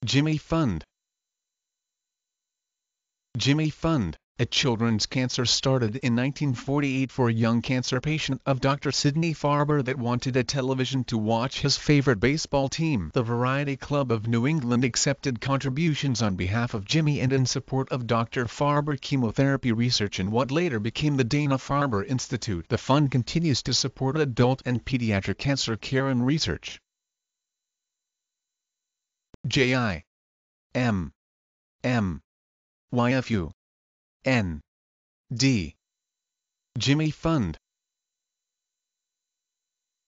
Jimmy Fund. Jimmy Fund, a children's cancer started in 1948 for a young cancer patient of Dr. Sidney Farber that wanted a television to watch his favorite baseball team. The Variety Club of New England accepted contributions on behalf of Jimmy and in support of Dr. Farber chemotherapy research in what later became the Dana-Farber Institute. The fund continues to support adult and pediatric cancer care and research. œJimmyâ. Jimmy Fund.